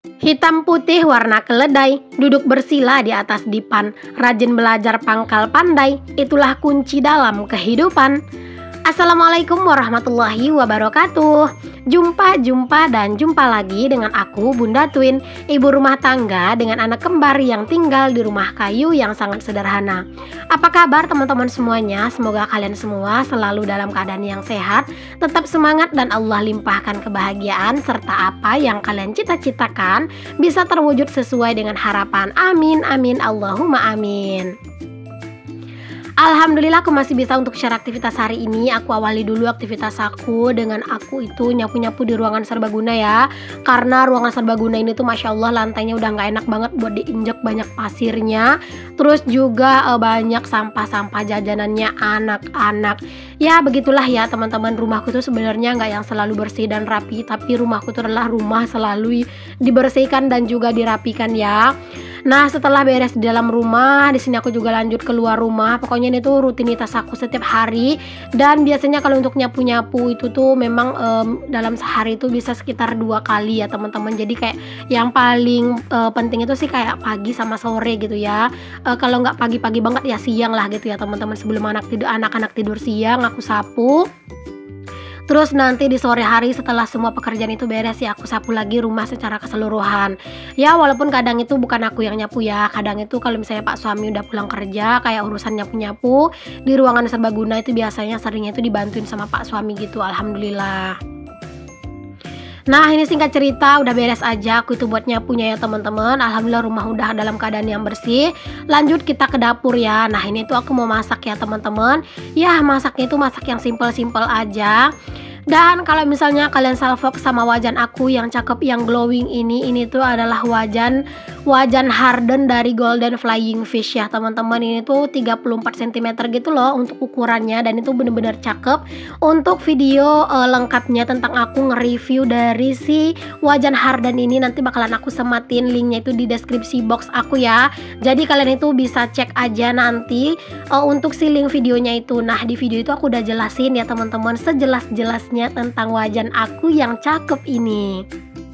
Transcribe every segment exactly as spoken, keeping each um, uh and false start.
Hitam putih warna keledai, duduk bersila di atas dipan, rajin belajar pangkal pandai, itulah kunci dalam kehidupan. Assalamualaikum warahmatullahi wabarakatuh. Jumpa, jumpa, dan jumpa lagi dengan aku Bunda Twin, ibu rumah tangga dengan anak kembar yang tinggal di rumah kayu yang sangat sederhana. Apa kabar teman-teman semuanya? Semoga kalian semua selalu dalam keadaan yang sehat, tetap semangat, dan Allah limpahkan kebahagiaan serta apa yang kalian cita-citakan bisa terwujud sesuai dengan harapan. Amin, amin, Allahumma amin. Alhamdulillah aku masih bisa untuk share aktivitas hari ini. Aku awali dulu aktivitas aku dengan aku itu nyapu-nyapu di ruangan serbaguna ya. Karena ruangan serbaguna ini tuh Masya Allah lantainya udah nggak enak banget buat diinjak, banyak pasirnya. Terus juga eh, banyak sampah-sampah jajanannya anak-anak. Ya begitulah ya teman-teman, rumahku tuh sebenarnya nggak yang selalu bersih dan rapi, tapi rumahku tuh adalah rumah selalu dibersihkan dan juga dirapikan ya. Nah setelah beres di dalam rumah, di sini aku juga lanjut keluar rumah. Pokoknya ini tuh rutinitas aku setiap hari. Dan biasanya kalau untuk nyapu-nyapu itu tuh memang um, dalam sehari itu bisa sekitar dua kali ya teman-teman. Jadi kayak yang paling uh, penting itu sih kayak pagi sama sore gitu ya. Uh, kalau nggak pagi-pagi banget ya siang lah gitu ya teman-teman. Sebelum anak tidur, anak-anak tidur siang aku sapu. Terus nanti di sore hari setelah semua pekerjaan itu beres ya aku sapu lagi rumah secara keseluruhan. Ya walaupun kadang itu bukan aku yang nyapu ya. Kadang itu kalau misalnya Pak suami udah pulang kerja kayak urusan nyapu-nyapu di ruangan serbaguna itu biasanya seringnya itu dibantuin sama Pak suami gitu. Alhamdulillah. Nah ini singkat cerita udah beres aja aku itu buat nyapunya ya teman-teman. Alhamdulillah rumah udah dalam keadaan yang bersih. Lanjut kita ke dapur ya. Nah ini tuh aku mau masak ya teman-teman. Ya masaknya itu masak yang simple-simple aja. Dan kalau misalnya kalian salvok sama wajan aku yang cakep yang glowing ini, ini tuh adalah wajan wajan harden dari Golden Flying Fish ya teman-teman. Ini tuh tiga puluh empat sentimeter gitu loh untuk ukurannya, dan itu bener-bener cakep. Untuk video uh, lengkapnya tentang aku nge-review dari si wajan harden ini nanti bakalan aku sematin linknya itu di deskripsi box aku ya. Jadi kalian itu bisa cek aja nanti uh, untuk si link videonya itu. Nah di video itu aku udah jelasin ya teman-teman sejelas-jelasnya tentang wajan aku yang cakep ini.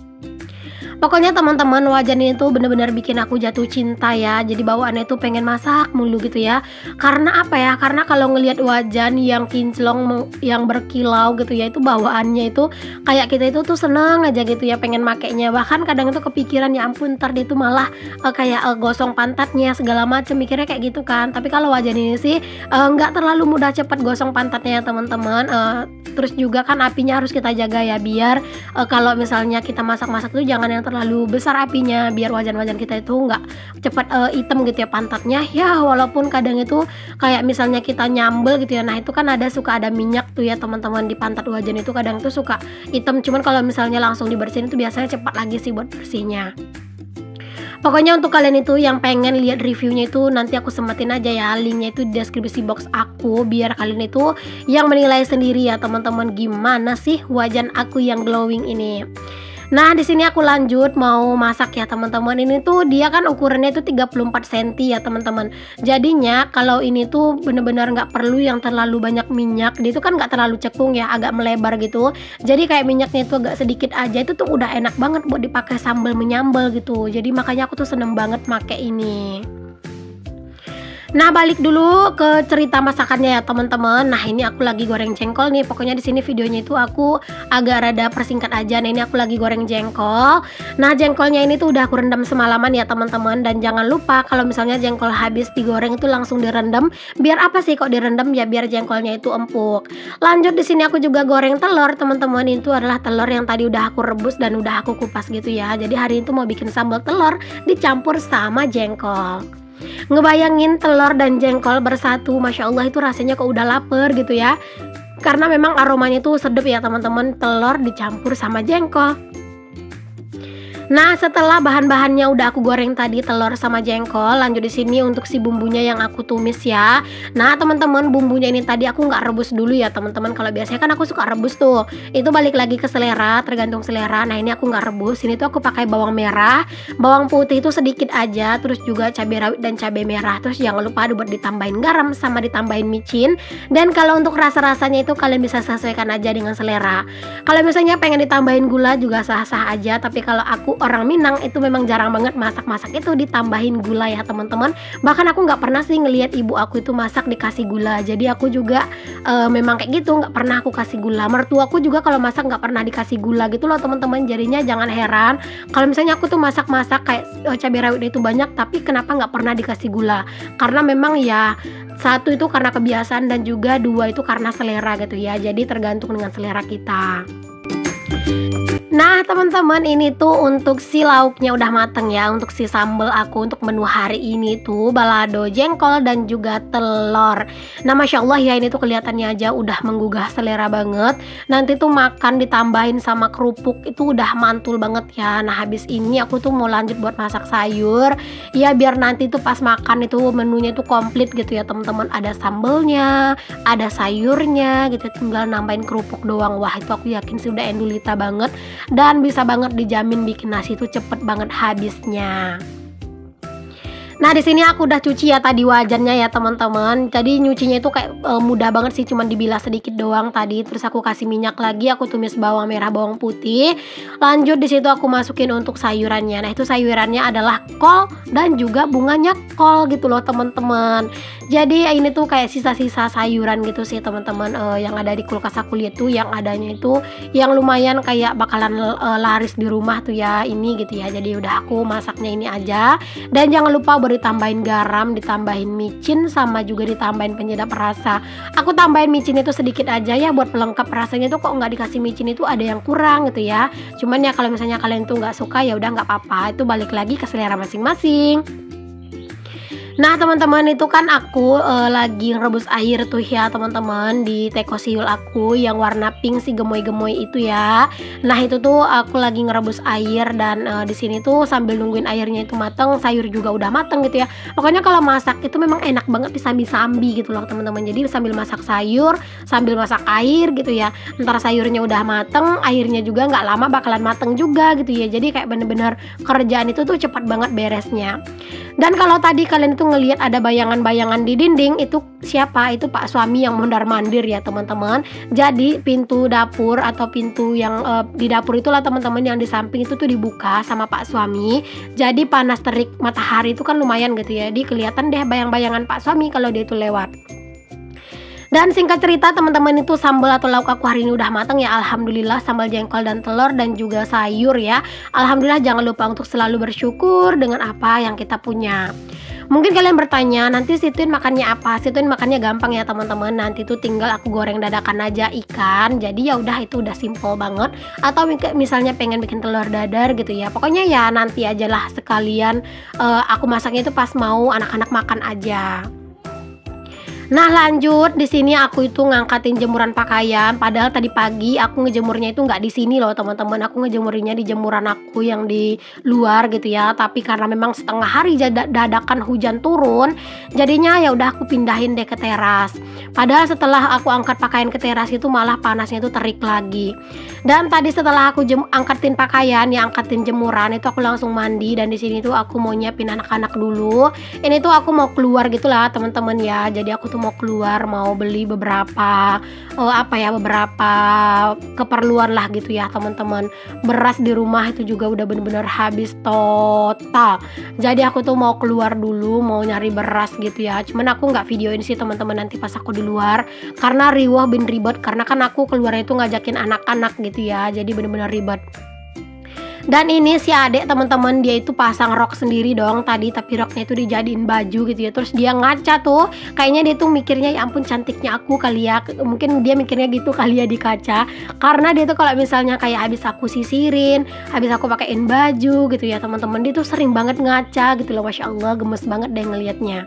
Pokoknya teman-teman wajan ini tuh bener-bener bikin aku jatuh cinta ya. Jadi bawaannya tuh pengen masak mulu gitu ya. Karena apa ya? Karena kalau ngelihat wajan yang kinclong yang berkilau gitu ya, itu bawaannya itu kayak kita itu tuh seneng aja gitu ya pengen makainya. Bahkan kadang itu kepikiran ya ampun ntar itu malah uh, kayak uh, gosong pantatnya segala macem, mikirnya kayak gitu kan. Tapi kalau wajan ini sih nggak uh, terlalu mudah cepat gosong pantatnya ya teman-teman. Uh, terus juga kan apinya harus kita jaga ya biar uh, kalau misalnya kita masak-masak tuh jangan yang terlalu besar apinya biar wajan-wajan kita itu nggak cepat uh, hitam gitu ya pantatnya ya. Walaupun kadang itu kayak misalnya kita nyambel gitu ya, nah itu kan ada suka ada minyak tuh ya teman-teman di pantat wajan itu kadang tuh suka hitam. Cuman kalau misalnya langsung dibersihin itu biasanya cepat lagi sih buat bersihnya. Pokoknya untuk kalian itu yang pengen lihat reviewnya itu nanti aku semetin aja ya linknya itu di deskripsi box aku biar kalian itu yang menilai sendiri ya teman-teman gimana sih wajan aku yang glowing ini. Nah di sini aku lanjut mau masak ya teman-teman. Ini tuh dia kan ukurannya itu tiga puluh empat sentimeter ya teman-teman. Jadinya kalau ini tuh bener-bener nggak perlu yang terlalu banyak minyak. Dia itu kan nggak terlalu cekung ya, agak melebar gitu. Jadi kayak minyaknya itu agak sedikit aja, itu tuh udah enak banget buat dipakai sambal menyambal gitu. Jadi makanya aku tuh seneng banget make ini. Nah balik dulu ke cerita masakannya ya teman-teman. Nah ini aku lagi goreng jengkol nih. Pokoknya di sini videonya itu aku agak rada persingkat aja. Nah ini aku lagi goreng jengkol. Nah jengkolnya ini tuh udah aku rendam semalaman ya teman-teman. Dan jangan lupa kalau misalnya jengkol habis digoreng itu langsung direndam. Biar apa sih kok direndam ya? Biar jengkolnya itu empuk. Lanjut di sini aku juga goreng telur teman-teman. Itu adalah telur yang tadi udah aku rebus dan udah aku kupas gitu ya. Jadi hari itu mau bikin sambal telur dicampur sama jengkol. Ngebayangin telur dan jengkol bersatu, Masya Allah itu rasanya kok udah lapar gitu ya. Karena memang aromanya tuh sedap ya teman-teman, telur dicampur sama jengkol. Nah, setelah bahan-bahannya udah aku goreng tadi, telur sama jengkol, lanjut di sini untuk si bumbunya yang aku tumis ya. Nah, teman-teman, bumbunya ini tadi aku nggak rebus dulu ya, teman-teman. Kalau biasanya kan aku suka rebus tuh. Itu balik lagi ke selera, tergantung selera. Nah, ini aku nggak rebus. Ini tuh aku pakai bawang merah, bawang putih itu sedikit aja, terus juga cabai rawit dan cabai merah. Terus jangan lupa buat ditambahin garam sama ditambahin micin. Dan kalau untuk rasa-rasanya itu kalian bisa sesuaikan aja dengan selera. Kalau misalnya pengen ditambahin gula juga sah-sah aja, tapi kalau aku orang Minang itu memang jarang banget masak-masak itu ditambahin gula ya teman-teman. Bahkan aku nggak pernah sih ngelihat ibu aku itu masak dikasih gula. Jadi aku juga e, memang kayak gitu, nggak pernah aku kasih gula. Mertuaku juga kalau masak nggak pernah dikasih gula gitu loh teman-teman. Jadinya jangan heran kalau misalnya aku tuh masak-masak kayak e, cabai rawit itu banyak, tapi kenapa nggak pernah dikasih gula? Karena memang ya satu itu karena kebiasaan dan juga dua itu karena selera gitu ya. Jadi tergantung dengan selera kita. Nah teman-teman, ini tuh untuk si lauknya udah mateng ya. Untuk si sambal aku untuk menu hari ini tuh balado, jengkol, dan juga telur. Nah Masya Allah ya, ini tuh kelihatannya aja udah menggugah selera banget. Nanti tuh makan ditambahin sama kerupuk itu udah mantul banget ya. Nah habis ini aku tuh mau lanjut buat masak sayur ya, biar nanti tuh pas makan itu menunya tuh komplit gitu ya teman-teman. Ada sambalnya, ada sayurnya gitu, tinggal nambahin kerupuk doang. Wah itu aku yakin sih udah endulita banget. Dan bisa banget dijamin bikin nasi itu cepet banget habisnya. Nah di sini aku udah cuci ya tadi wajannya ya teman-teman. Jadi nyucinya itu kayak e, mudah banget sih, cuman dibilas sedikit doang tadi. Terus aku kasih minyak lagi, aku tumis bawang merah, bawang putih. Lanjut di situ aku masukin untuk sayurannya. Nah itu sayurannya adalah kol dan juga bunganya kol gitu loh teman-teman. Jadi ini tuh kayak sisa-sisa sayuran gitu sih teman-teman, e, yang ada di kulkas aku lihat tuh yang adanya itu yang lumayan kayak bakalan e, laris di rumah tuh ya ini gitu ya. Jadi udah aku masaknya ini aja. Dan jangan lupa ditambahin garam, ditambahin micin, sama juga ditambahin penyedap rasa. Aku tambahin micin itu sedikit aja ya buat pelengkap rasanya tuh, kok nggak dikasih micin itu ada yang kurang gitu ya. Cuman ya kalau misalnya kalian tuh nggak suka ya udah nggak apa-apa, itu balik lagi ke selera masing-masing. Nah teman-teman, itu kan aku e, lagi ngerebus air tuh ya teman-teman di teko siul aku yang warna pink si gemoy-gemoy itu ya. Nah itu tuh aku lagi ngerebus air dan e, di sini tuh sambil nungguin airnya itu mateng, sayur juga udah mateng gitu ya. Pokoknya kalau masak itu memang enak banget disambi-sambi gitu loh teman-teman. Jadi sambil masak sayur, sambil masak air gitu ya. Ntar sayurnya udah mateng, airnya juga nggak lama bakalan mateng juga gitu ya. Jadi kayak bener-bener kerjaan itu tuh cepat banget beresnya. Dan kalau tadi kalian itu ngelihat ada bayangan-bayangan di dinding, itu siapa? Itu Pak suami yang mondar-mandir ya teman-teman. Jadi pintu dapur atau pintu yang uh, di dapur itulah teman-teman yang di samping itu tuh dibuka sama Pak suami. Jadi panas terik matahari itu kan lumayan gitu ya. Jadi kelihatan deh bayang-bayangan Pak suami kalau dia itu lewat. Dan singkat cerita teman-teman, itu sambal atau lauk aku hari ini udah matang ya. Alhamdulillah, sambal jengkol dan telur dan juga sayur ya. Alhamdulillah, jangan lupa untuk selalu bersyukur dengan apa yang kita punya. Mungkin kalian bertanya, nanti Situin makannya apa? Situin makannya gampang ya teman-teman. Nanti tuh tinggal aku goreng dadakan aja ikan. Jadi ya udah, itu udah simple banget. Atau misalnya pengen bikin telur dadar gitu ya. Pokoknya ya nanti aja lah sekalian uh, aku masaknya itu pas mau anak-anak makan aja. Nah lanjut, di sini aku itu ngangkatin jemuran pakaian. Padahal tadi pagi aku ngejemurnya itu nggak di sini loh teman-teman. Aku ngejemurnya di jemuran aku yang di luar gitu ya. Tapi karena memang setengah hari dadakan hujan turun, jadinya ya udah aku pindahin deh ke teras. Padahal setelah aku angkat pakaian ke teras itu malah panasnya itu terik lagi. Dan tadi setelah aku jem angkatin pakaian, ya angkatin jemuran, itu aku langsung mandi. Dan di sini tuh aku mau nyiapin anak-anak dulu. Ini tuh aku mau keluar gitulah teman-teman ya. Jadi aku tuh mau keluar, mau beli beberapa uh, apa ya beberapa keperluan lah gitu ya teman-teman. Beras di rumah itu juga udah bener-bener habis total. Jadi aku tuh mau keluar dulu, mau nyari beras gitu ya. Cuman aku nggak videoin sih teman-teman, nanti pas aku di luar, karena riwah bin ribet. Karena kan aku keluarnya itu ngajakin anak-anak gitu ya, jadi bener-bener ribet. Dan ini si adek teman-teman, dia itu pasang rok sendiri dong tadi, tapi roknya itu dijadiin baju gitu ya. Terus dia ngaca tuh, kayaknya dia tuh mikirnya ya ampun cantiknya aku kali ya. Mungkin dia mikirnya gitu kali ya di kaca. Karena dia tuh kalau misalnya kayak habis aku sisirin, habis aku pakein baju gitu ya teman-teman, dia tuh sering banget ngaca gitu loh. Masya Allah, gemes banget deh ngelihatnya.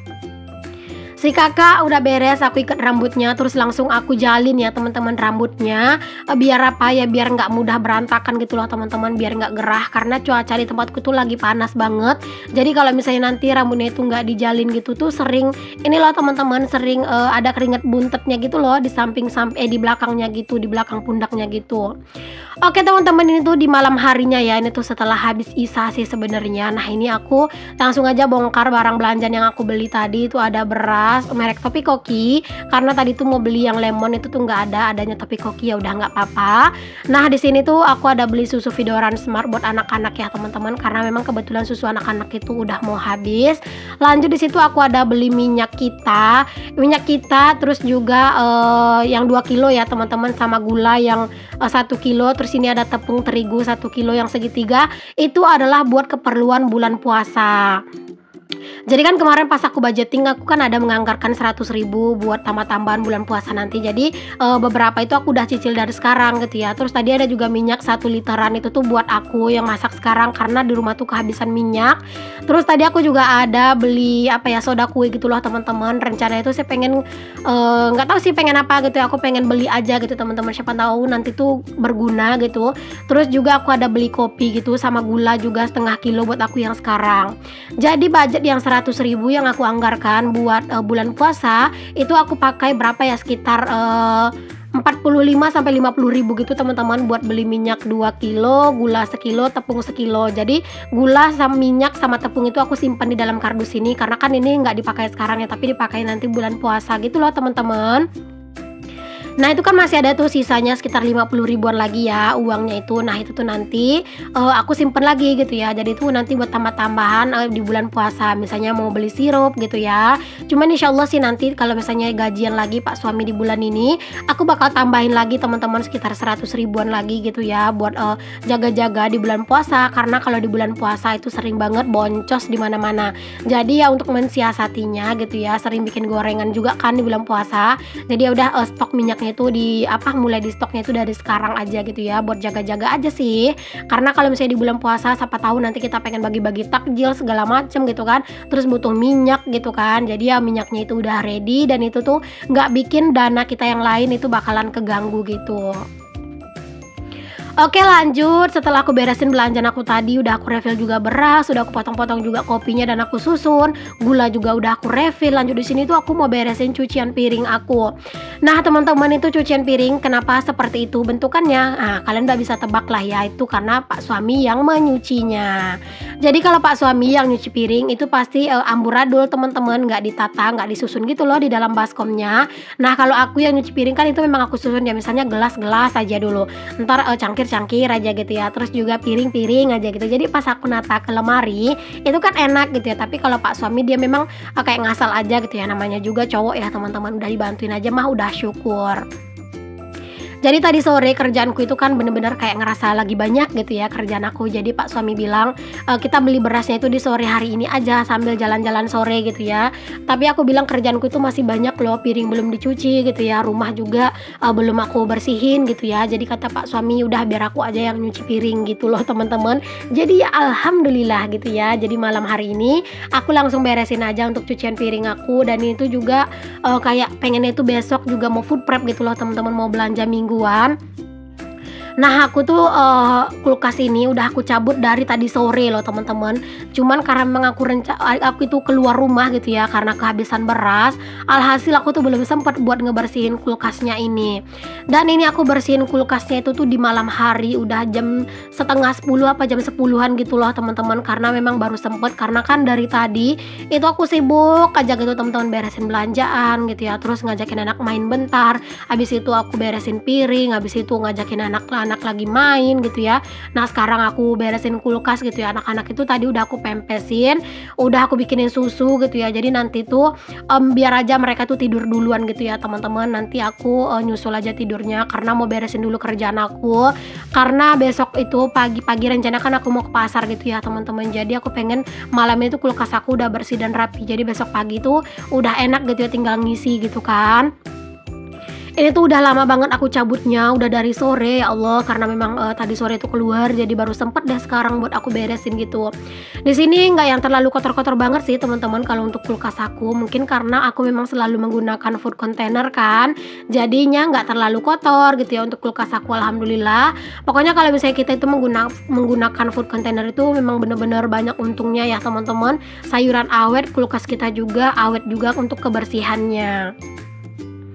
Si kakak udah beres, aku ikat rambutnya, terus langsung aku jalin ya teman-teman rambutnya, biar apa ya, biar nggak mudah berantakan gitu loh teman-teman, biar nggak gerah, karena cuaca di tempatku tuh lagi panas banget. Jadi kalau misalnya nanti rambutnya itu nggak dijalin gitu tuh sering ini loh teman-teman, sering uh, ada keringat buntetnya gitu loh di samping sampai eh, di belakangnya gitu, di belakang pundaknya gitu. Oke teman-teman, ini tuh di malam harinya ya, ini tuh setelah habis isya sih sebenarnya. Nah ini aku langsung aja bongkar barang belanjaan yang aku beli tadi. Itu ada beras, adalah merek Topikoki, karena tadi tuh mau beli yang lemon itu tuh nggak ada, adanya Topikoki, ya udah nggak apa-apa. Nah di sini tuh aku ada beli susu Vidoran Smart buat anak-anak ya teman-teman, karena memang kebetulan susu anak-anak itu udah mau habis. Lanjut di situ aku ada beli minyak kita, minyak kita, terus juga uh, yang dua kilo ya teman-teman, sama gula yang uh, satu kilo. Terus ini ada tepung terigu satu kilo yang segitiga, itu adalah buat keperluan bulan puasa. Jadi kan kemarin pas aku budgeting, aku kan ada menganggarkan seratus ribu buat tambah-tambahan bulan puasa nanti. Jadi e, beberapa itu aku udah cicil dari sekarang gitu ya. Terus tadi ada juga minyak satu literan, itu tuh buat aku yang masak sekarang karena di rumah tuh kehabisan minyak. Terus tadi aku juga ada beli apa ya, soda kue gitu loh teman-teman. Rencananya itu saya pengen nggak e, tahu sih pengen apa gitu ya. Aku pengen beli aja gitu teman-teman, siapa tahu nanti tuh berguna gitu. Terus juga aku ada beli kopi gitu sama gula juga setengah kilo buat aku yang sekarang. Jadi budget yang seratus ribu yang aku anggarkan buat uh, bulan puasa itu aku pakai berapa ya, sekitar uh, empat puluh lima sampai lima puluh ribu gitu teman-teman, buat beli minyak dua kilo, gula sekilo, tepung sekilo. Jadi gula sama minyak sama tepung itu aku simpan di dalam kardus ini, karena kan ini nggak dipakai sekarang ya, tapi dipakai nanti bulan puasa gitu loh teman-teman. Nah itu kan masih ada tuh sisanya sekitar lima puluh ribuan lagi ya uangnya itu. Nah itu tuh nanti uh, aku simpen lagi gitu ya. Jadi itu nanti buat tambah-tambahan uh, di bulan puasa, misalnya mau beli sirup gitu ya. Cuman insya Allah sih nanti kalau misalnya gajian lagi Pak suami di bulan ini, aku bakal tambahin lagi teman-teman sekitar seratus ribuan lagi gitu ya, buat uh, jaga-jaga di bulan puasa. Karena kalau di bulan puasa itu sering banget boncos di mana-mana. Jadi ya untuk mensiasatinya gitu ya, sering bikin gorengan juga kan di bulan puasa. Jadi ya udah uh, stok minyaknya itu di apa mulai di stoknya itu dari sekarang aja gitu ya, buat jaga-jaga aja sih. Karena kalau misalnya di bulan puasa siapa tahu nanti kita pengen bagi-bagi takjil segala macem gitu kan, terus butuh minyak gitu kan. Jadi ya minyaknya itu udah ready, dan itu tuh nggak bikin dana kita yang lain itu bakalan keganggu gitu. Oke lanjut, setelah aku beresin belanjaan aku tadi, udah aku refill juga beras, udah aku potong-potong juga kopinya dan aku susun, gula juga udah aku refill. Lanjut di sini tuh aku mau beresin cucian piring aku. Nah teman-teman, itu cucian piring kenapa seperti itu bentukannya? Nah kalian udah bisa tebak lah ya, itu karena Pak suami yang menyucinya. Jadi kalau Pak suami yang nyuci piring itu pasti uh, amburadul teman-teman, nggak ditata, nggak disusun gitu loh di dalam baskomnya. Nah kalau aku yang nyuci piring kan itu memang aku susun ya, misalnya gelas-gelas aja dulu, ntar uh, cangkir-cangkir aja gitu ya, terus juga piring-piring aja gitu. Jadi pas aku nata ke lemari itu kan enak gitu ya. Tapi kalau Pak suami dia memang uh, kayak ngasal aja gitu ya, namanya juga cowok ya teman-teman, udah dibantuin aja mah udah syukur. Jadi tadi sore kerjaanku itu kan bener-bener kayak ngerasa lagi banyak gitu ya kerjaan aku. Jadi Pak suami bilang e, kita beli berasnya itu di sore hari ini aja sambil jalan-jalan sore gitu ya. Tapi aku bilang kerjaanku itu masih banyak loh, piring belum dicuci gitu ya, rumah juga e, belum aku bersihin gitu ya. Jadi kata Pak suami udah biar aku aja yang nyuci piring gitu loh teman-teman. Jadi ya alhamdulillah gitu ya. Jadi malam hari ini aku langsung beresin aja untuk cucian piring aku. Dan itu juga e, kayak pengennya itu besok juga mau food prep gitu loh teman-teman, mau belanja minggu. Nah aku tuh uh, kulkas ini udah aku cabut dari tadi sore loh teman-teman. Cuman karena memang aku renca aku itu keluar rumah gitu ya karena kehabisan beras. Alhasil aku tuh belum sempat buat ngebersihin kulkasnya ini. Dan ini aku bersihin kulkasnya itu tuh di malam hari, udah jam setengah sepuluh apa jam sepuluhan gitu loh teman-teman. Karena memang baru sempet, karena kan dari tadi itu aku sibuk aja gitu teman-teman, beresin belanjaan gitu ya. Terus ngajakin anak main bentar. Habis itu aku beresin piring. Habis itu ngajakin anak anak lagi main gitu ya. Nah sekarang aku beresin kulkas gitu ya. Anak-anak itu tadi udah aku pempesin, udah aku bikinin susu gitu ya. Jadi nanti tuh um, biar aja mereka tuh tidur duluan gitu ya teman-teman. Nanti aku uh, nyusul aja tidurnya karena mau beresin dulu kerjaan aku. Karena besok itu pagi-pagi rencana kan aku mau ke pasar gitu ya teman-teman. Jadi aku pengen malam itu kulkas aku udah bersih dan rapi. Jadi besok pagi tuh udah enak gitu ya, tinggal ngisi gitu kan. Ini tuh udah lama banget aku cabutnya, udah dari sore ya Allah, karena memang uh, tadi sore itu keluar, jadi baru sempet deh sekarang buat aku beresin gitu. Di sini nggak yang terlalu kotor-kotor banget sih teman-teman kalau untuk kulkas aku, mungkin karena aku memang selalu menggunakan food container kan, jadinya nggak terlalu kotor gitu ya untuk kulkas aku, alhamdulillah. Pokoknya kalau misalnya kita itu menggunakan menggunakan food container itu memang bener-bener banyak untungnya ya teman-teman. Sayuran awet, kulkas kita juga awet juga untuk kebersihannya.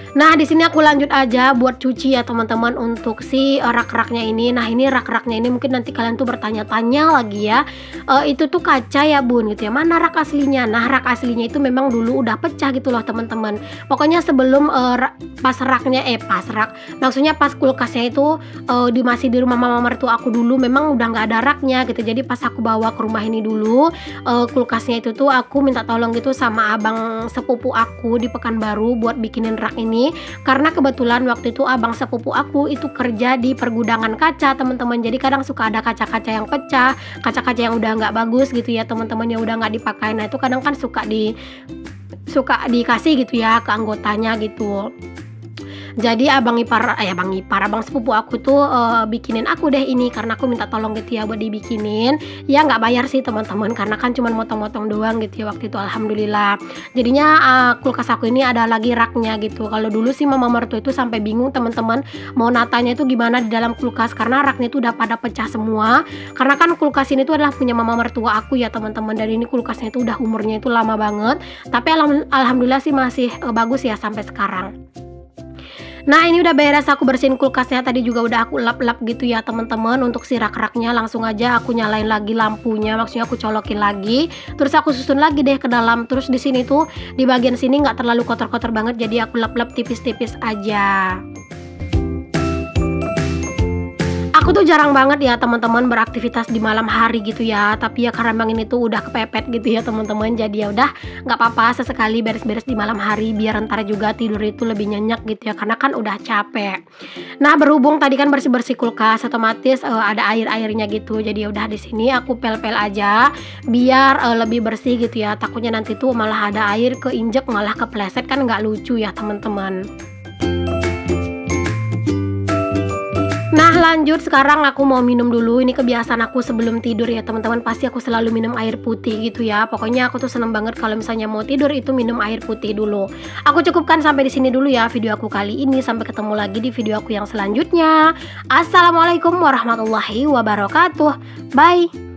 Nah, di sini aku lanjut aja buat cuci ya teman-teman untuk si uh, rak-raknya ini. Nah, ini rak-raknya ini mungkin nanti kalian tuh bertanya-tanya lagi ya. Uh, itu tuh kaca ya Bun gitu ya. Mana rak aslinya? Nah, rak aslinya itu memang dulu udah pecah gitu loh teman-teman. Pokoknya sebelum uh, ra pas raknya eh pas rak. Maksudnya pas kulkasnya itu uh, di masih di rumah mama mertua aku dulu memang udah nggak ada raknya gitu. Jadi pas aku bawa ke rumah ini dulu uh, kulkasnya itu tuh aku minta tolong gitu sama abang sepupu aku di Pekanbaru buat bikinin rak ini. Karena kebetulan waktu itu abang sepupu aku itu kerja di pergudangan kaca teman-teman, jadi kadang suka ada kaca-kaca yang pecah, kaca-kaca yang udah nggak bagus gitu ya teman-teman, yang udah nggak dipakai. Nah itu kadang kan suka di suka dikasih gitu ya ke anggotanya gitu. Jadi abang ipar, eh abang ipar, abang sepupu aku tuh uh, bikinin aku deh ini karena aku minta tolong gitu ya buat dibikinin. Ya nggak bayar sih teman-teman karena kan cuma motong-motong doang gitu ya waktu itu, alhamdulillah. Jadinya uh, kulkas aku ini ada lagi raknya gitu. Kalau dulu sih mama mertua itu sampai bingung teman-teman mau natanya itu gimana di dalam kulkas karena raknya itu udah pada pecah semua. Karena kan kulkas ini tuh adalah punya mama mertua aku ya teman-teman, dan ini kulkasnya itu udah umurnya itu lama banget. Tapi alham alhamdulillah sih masih uh, bagus ya sampai sekarang. Nah ini udah beres aku bersihin kulkasnya, tadi juga udah aku lap-lap gitu ya teman-teman. Untuk si rak-raknya langsung aja aku nyalain lagi lampunya, maksudnya aku colokin lagi, terus aku susun lagi deh ke dalam. Terus di sini tuh di bagian sini nggak terlalu kotor-kotor banget, jadi aku lap-lap tipis-tipis aja. Aku tuh jarang banget ya teman-teman beraktivitas di malam hari gitu ya, tapi ya karena emang ini tuh udah kepepet gitu ya teman-teman, jadi ya udah nggak apa-apa sesekali beres-beres di malam hari biar ntar juga tidur itu lebih nyenyak gitu ya, karena kan udah capek. Nah berhubung tadi kan bersih-bersih kulkas otomatis uh, ada air-airnya gitu, jadi ya udah di sini aku pel-pel aja biar uh, lebih bersih gitu ya, takutnya nanti tuh malah ada air keinjek malah kepleset, kan nggak lucu ya teman-teman. Nah lanjut, sekarang aku mau minum dulu. Ini kebiasaan aku sebelum tidur ya teman-teman, pasti aku selalu minum air putih gitu ya. Pokoknya aku tuh seneng banget kalau misalnya mau tidur itu minum air putih dulu. Aku cukupkan sampai di sini dulu ya video aku kali ini. Sampai ketemu lagi di video aku yang selanjutnya. Assalamualaikum warahmatullahi wabarakatuh. Bye.